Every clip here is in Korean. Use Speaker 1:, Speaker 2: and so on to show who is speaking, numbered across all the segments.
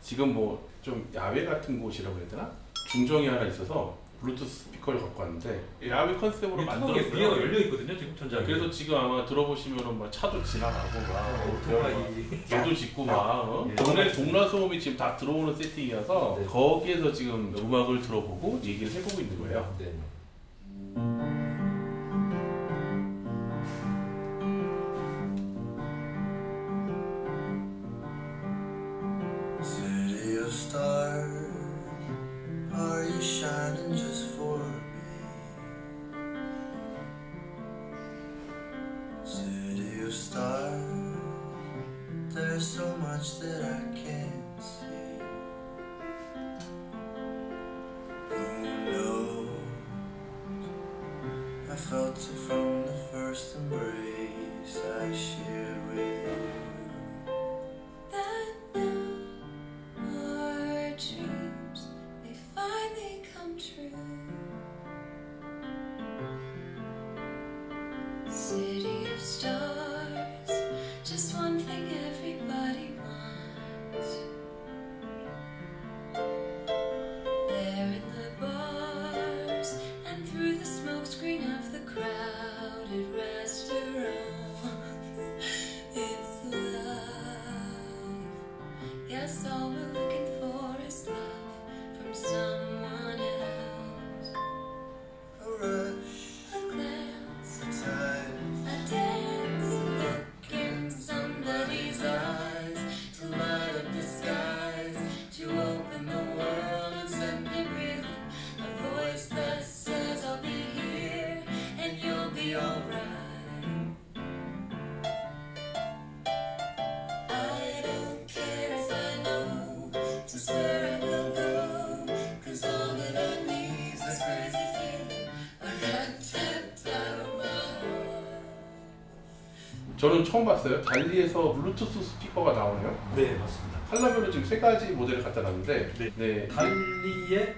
Speaker 1: 지금 뭐 좀 야외 같은 곳이라고 해야 되나? 중정이 하나 있어서 블루투스 스피커를 갖고 왔는데 야외 컨셉으로 만들었어요.
Speaker 2: 위에가 열려 있거든요 지금 천장에.
Speaker 1: 그래서 지금 아마 들어보시면은 막 차도 지나가고 막 도도 짓고 막 동네 동라 소음이 지금 다 들어오는 세팅이어서
Speaker 2: 네.
Speaker 1: 거기에서 지금 음악을 들어보고 얘기를 해보고 있는 거예요.
Speaker 2: 네.
Speaker 3: City of stars, are you shining just for me? City of stars, there's so much that I can't see. Who knows? I felt it from the first embrace I shared with you.
Speaker 4: City of stars, just one thing everybody wants. There in the bars and through the smokescreen of the crowded restaurants, it's love. Yes, all we're looking for is love from someone else.
Speaker 3: A rush,
Speaker 4: A glance,
Speaker 3: a time,
Speaker 4: a dance, a look in somebody's eyes, to light up the skies, to open the world and send me reeling. A voice that says I'll be here and you'll be alright. I don't care if I know just where I will go, 'cause all that I need is this crazy feeling, a rat-tat out of my heart.
Speaker 1: 저는 처음 봤어요. 달리에서 블루투스 스피커가 나오네요.
Speaker 2: 네 맞습니다.
Speaker 1: 하려면 지금 3가지 모델을 갖다 놨는데 네.
Speaker 2: 달리의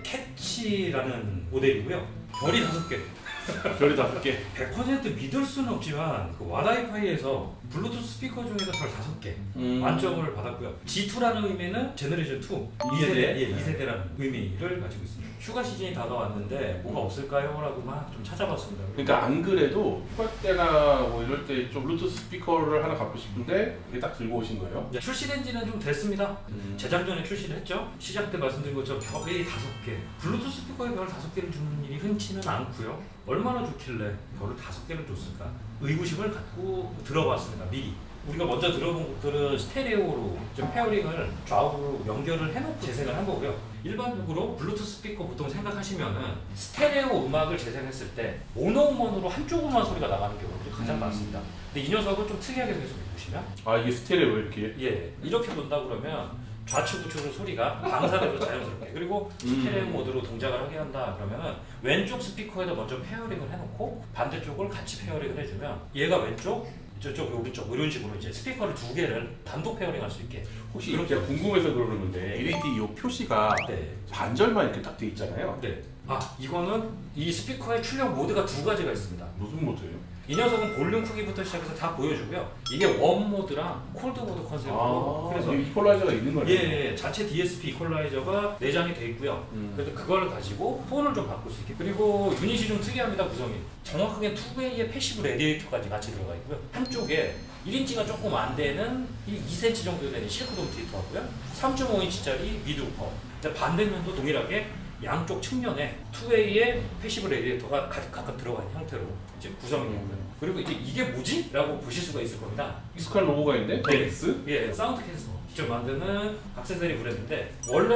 Speaker 2: 캐치라는 모델이고요. 별이 5개.
Speaker 1: 별이 5개.
Speaker 2: 100% 믿을 수는 없지만 그 와다이파이에서 블루투스 스피커 중에서 별 5개 만점을 받았고요. G2라는 의미는 제너레이션 2, 2세대, 예, 2세대라는 의미를 가지고 있습니다. 휴가 시즌이 다가왔는데 뭐가 없을까요? 라고 막 좀 찾아봤습니다.
Speaker 1: 그러니까 안 그래도 휴가 때나 뭐 이럴 때 좀 블루투스 스피커를 하나 갖고 싶은데 이게 딱 들고 오신 거예요?
Speaker 2: 출시된 지는 좀 됐습니다. 재작년에 출시를 했죠. 시작 때 말씀드린 것처럼 별이 5개. 블루투스 스피커에 별 5개를 주는 일이 흔치는 않고요. 얼마나 좋길래 별을 5개를 줬을까? 의구심을 갖고 들어봤습니다. 미리. 우리가 먼저 들어본 곡들은 스테레오로 좀 페어링을 좌우로 연결을 해놓고 재생을 한 거고요. 일반적으로 블루투스 스피커 보통 생각하시면은 스테레오 음악을 재생했을 때 모노음원으로 한쪽으로만 소리가 나가는 경우들이 가장 많습니다. 근데 이 녀석을 좀 특이하게 생겨서 보시면
Speaker 1: 아 이게 스테레오 이렇게?
Speaker 2: 예, 이렇게 본다 그러면 좌측 우측으로 소리가 방사돼서 자연스럽게, 그리고 스테레오 모드로 동작을 하게 한다 그러면은 왼쪽 스피커에다 먼저 페어링을 해놓고 반대쪽을 같이 페어링을 해주면 얘가 왼쪽 저쪽 오른쪽 이런 식으로 이제 스피커를 2개를 단독 페어링할 수 있게.
Speaker 1: 혹시 이렇게 궁금해서 그러는 건데 LED 요 표시가
Speaker 2: 네.
Speaker 1: 반절만 이렇게 딱 돼 있잖아요.
Speaker 2: 네. 아 이거는 이 스피커의 출력 모드가 2가지가 있습니다.
Speaker 1: 무슨 모드예요?
Speaker 2: 이 녀석은 볼륨 크기부터 시작해서 다 보여주고요. 이게 웜 모드랑 콜드 모드 컨셉으로.
Speaker 1: 그래서 이퀄라이저가 있는 거예요?
Speaker 2: 예, 자체 DSP 이퀄라이저가 내장이 돼 있고요. 그래서 그걸 가지고 톤을 좀 바꿀 수 있게. 그리고 유닛이 좀 특이합니다. 구성이 정확하게 2웨이의 패시브 레디에이터까지 같이 들어가 있고요. 한쪽에 1인치가 조금 안 되는 2cm 정도 되는 실크돔 디토하고요. 3.5인치짜리 미드 우퍼. 반대면도 동일하게 양쪽 측면에 2웨이의 패시브 레디에이터가 각각 들어가 있는 형태로 이제 구성이 되고요. 그리고 이제 이게 뭐지? 라고 보실 수가 있을 겁니다.
Speaker 1: 익숙한 로고가 있는데? 베이스?
Speaker 2: 예, 사운드캐스터 직접 만드는 액세서리 브랜드인데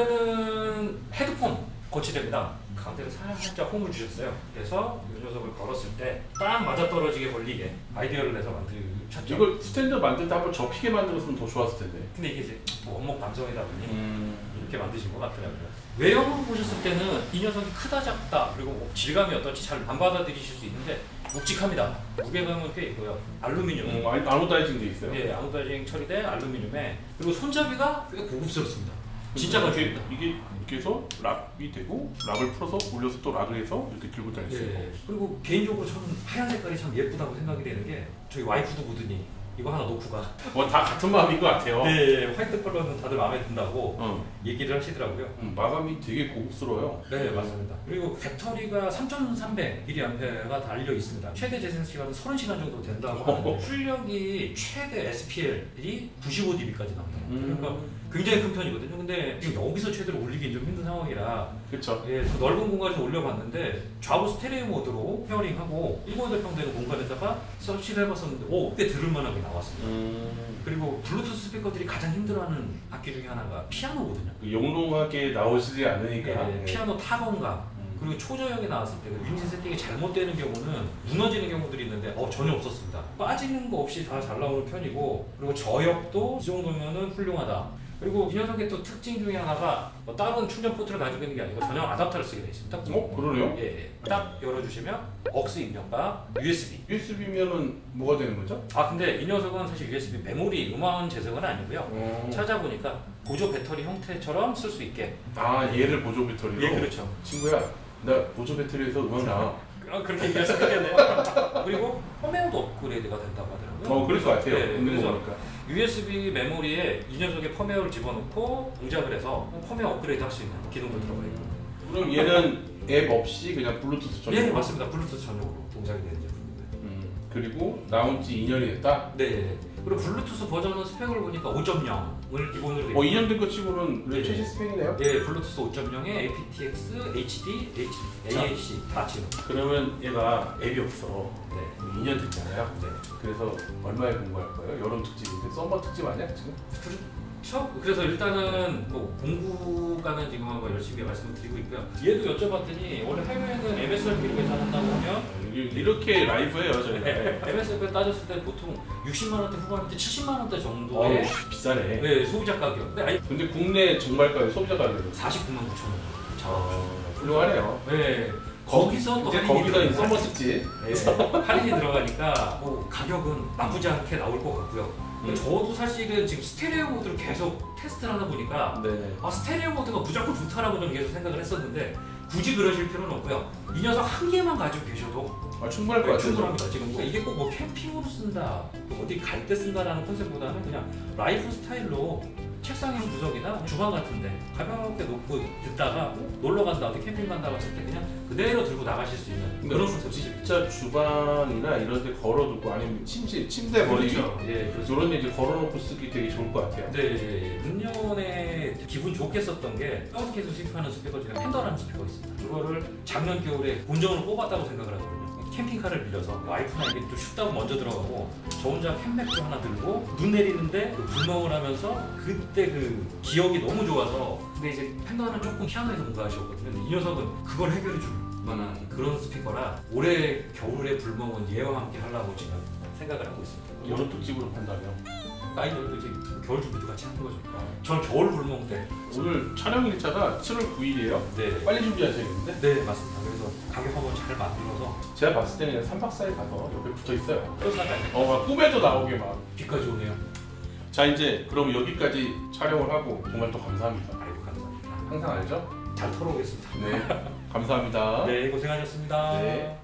Speaker 2: 원래는 헤드폰 거치대입니다. 가운데를 살짝 홈을 주셨어요. 그래서 이 녀석을 걸었을 때 딱 맞아떨어지게 걸리게 아이디어를 내서 만들었죠.
Speaker 1: 이걸 스탠드 만들 때 한번 접히게 만들었으면 더 좋았을 텐데.
Speaker 2: 근데 이게 이제 원목 방송이다 보니 이렇게 만드신 것 같더라고요. 외형으로 보셨을 때는 이 녀석이 크다 작다 그리고 뭐 질감이 어떨지 잘 안 받아들이실 수 있는데 묵직합니다. 무게감은 꽤 있고요. 알루미늄.
Speaker 1: 아노다이징 돼 있어요?
Speaker 2: 예, 아노다이징 처리된 알루미늄에, 그리고 손잡이가 꽤 고급스럽습니다. 진짜 가죽입니다.
Speaker 1: 이게 이렇게 해서 락이 되고 락을 풀어서 올려서 또 락을 해서 이렇게 들고 다닐 수 있고.
Speaker 2: 그리고 개인적으로 저는 하얀 색깔이 참 예쁘다고 생각이 되는 게 저희 와이프도 보더니 이거 하나 놓고 가.
Speaker 1: 뭐 다 같은 마음인 것 같아요.
Speaker 2: 네, 화이트 컬러는 다들 마음에 든다고
Speaker 1: 어.
Speaker 2: 얘기를 하시더라고요.
Speaker 1: 마감이 되게 고급스러워요.
Speaker 2: 네, 맞습니다. 그리고 배터리가 3,300mAh가 달려 있습니다. 최대 재생 시간은 30시간 정도 된다고 하는데 출력이 최대 SPL이 95dB까지 나옵니다. 그러니까 굉장히 큰 편이거든요. 근데 지금 여기서 최대로 올리기 좀 힘든 상황이라
Speaker 1: 그렇죠.
Speaker 2: 예, 그 넓은 공간에서 올려봤는데 좌우 스테레오 모드로 페어링하고 1.8평 되는 공간에다가 서치를 해봤었는데 꽤 들을만하게 나왔습니다. 그리고 블루투스 스피커들이 가장 힘들어하는 악기 중에 하나가 피아노거든요.
Speaker 1: 영롱하게 나오시지 않으니까.
Speaker 2: 예, 피아노 타건감 그리고 초저역에 나왔을 때 유닛 세팅이 잘못되는 경우는 무너지는 경우들이 있는데 전혀 없었습니다. 빠지는 거 없이 다 잘 나오는 편이고 그리고 저역도 이 정도면은 훌륭하다. 그리고 이 녀석의 또 특징 중에 하나가 다른 충전 포트를 가지고 있는 게 아니고 전용 아답터를 쓰게 되어 있습니다.
Speaker 1: 그러네요?
Speaker 2: 예, 딱 열어주시면 aux 입력과 USB.
Speaker 1: USB면은 뭐가 되는 거죠?
Speaker 2: 근데 이 녀석은 사실 USB 메모리 음원 재생은 아니고요. 찾아보니까 보조 배터리 형태처럼 쓸 수 있게.
Speaker 1: 얘를 보조 배터리로?
Speaker 2: 예, 그렇죠.
Speaker 1: 친구야, 나 보조 배터리에서 음악 나와.
Speaker 2: 그렇게 얘기할 수 있겠네요. 그리고 펌웨어도 업그레이드가 된다고 하더라고요.
Speaker 1: 그럴 것 같아요.
Speaker 2: 네, 그래서
Speaker 1: 거니까.
Speaker 2: USB 메모리에 이 녀석의 펌웨어를 집어넣고 동작을 해서 펌웨어 업그레이드 할 수 있는 기능도 들어가 있고.
Speaker 1: 그럼 얘는 앱 없이 그냥 블루투스 전용?
Speaker 2: 예, 맞습니다. 블루투스 전용으로 동작이 되는 제품입니다.
Speaker 1: 그리고 나온 지 2년이 됐다?
Speaker 2: 네. 그리고 블루투스 버전은 스펙을 보니까 5.0을 기본으로 되어
Speaker 1: 2년 된 것 치고는
Speaker 2: 네.
Speaker 1: 최신 스펙이네요?
Speaker 2: 예, 블루투스 5.0에 aptX, HD, AAC 다 지금.
Speaker 1: 그러면 얘가 앱이 없어.
Speaker 2: 네.
Speaker 1: 2년 됐잖아요.
Speaker 2: 네.
Speaker 1: 그래서 얼마에 공부할 거예요? 여름 특집인데 썸머 특집 아니야 지금?
Speaker 2: 그래서 일단은 뭐 공부가는 지금 한번 열심히 말씀을 드리고 있고요. 얘도 여쭤봤더니 원래 해외에는 MSRP로 계산한다고 하면
Speaker 1: 이렇게 라이브예요 저희가.
Speaker 2: MSRP를 따졌을 때 보통 60만 원대 후반대 70만 원대 정도의
Speaker 1: 비싸네.
Speaker 2: 네, 소비자 가격.
Speaker 1: 근데 국내 정발가격 소비자 가격은
Speaker 2: 49만 9천 원.
Speaker 1: 훌륭하네요.
Speaker 2: 네. 거기서 또
Speaker 1: 이제
Speaker 2: 할인이
Speaker 1: 거기다 썸머 특집.
Speaker 2: 네, 할인이 들어가니까 가격은 나쁘지 않게 나올 것 같고요. 저도 사실은 지금 스테레오 모드를 계속 테스트를 하다 보니까
Speaker 1: 네네.
Speaker 2: 스테레오 모드가 무조건 좋다라고 저는 계속 생각을 했었는데 굳이 그러실 필요는 없고요. 이 녀석 한 개만 가지고 계셔도
Speaker 1: 충분할 것 같아요.
Speaker 2: 충분합니다. 지금 그러니까 이게 꼭 뭐 캠핑으로 쓴다, 어디 갈 때 쓴다라는 컨셉보다는 그냥 라이프 스타일로 책상형 구석이나 주방 같은데 가볍게 놓고 듣다가 놀러 간다, 어디 캠핑 간다고 했을 때 그냥 그대로 들고 나가실 수 있는 그런 컨셉.
Speaker 1: 진짜 주방이나 이런 데 걸어두고 아니면 침대 버리기
Speaker 2: 예, 그렇죠.
Speaker 1: 이런 데 이제 걸어놓고 쓰기 되게 좋을 것 같아요.
Speaker 2: 네, 금년에 기분 좋게 썼던 게 사운드케이스 수입하는 스피커 중에 팬더라는 스피커가 있습니다. 그거를 작년 겨울에 본전으로 뽑았다고 생각을 하거든요. 캠핑카를 빌려서 와이프나 이게 좀 춥다고 먼저 들어가고 저 혼자 캔맥주 하나 들고 눈 내리는데 불멍을 하면서 그때 그 기억이 너무 좋아서. 근데 이제 팬더는 조금 피아노에서 뭔가 하셨거든요. 이 녀석은 그걸 해결해 줄 만한 그런 스피커라 올해 겨울에 불멍은 얘와 함께 하려고 지금 생각을 하고 있습니다.
Speaker 1: 여름 특집으로 판다면
Speaker 2: 아이들도 이제 겨울 준비도 같이 하는 거죠. 전 겨울 불멍 때.
Speaker 1: 오늘 촬영 일자가 7월 9일이에요.
Speaker 2: 네.
Speaker 1: 빨리 준비하셔야겠는데?
Speaker 2: 네, 맞습니다. 그래서 가격 한번 잘 만들어서
Speaker 1: 제가 봤을 때는 그냥 3박 4일 가서 옆에 붙어 있어요.
Speaker 2: 또 사가요.
Speaker 1: 막 꿈에도 나오게 막.
Speaker 2: 비까지 오네요.
Speaker 1: 자, 이제 그럼 여기까지 촬영을 하고 정말 또 감사합니다.
Speaker 2: 아이고, 감사합니다.
Speaker 1: 항상 알죠?
Speaker 2: 잘 털어오겠습니다.
Speaker 1: 네. 감사합니다.
Speaker 2: 네, 고생하셨습니다.
Speaker 1: 네.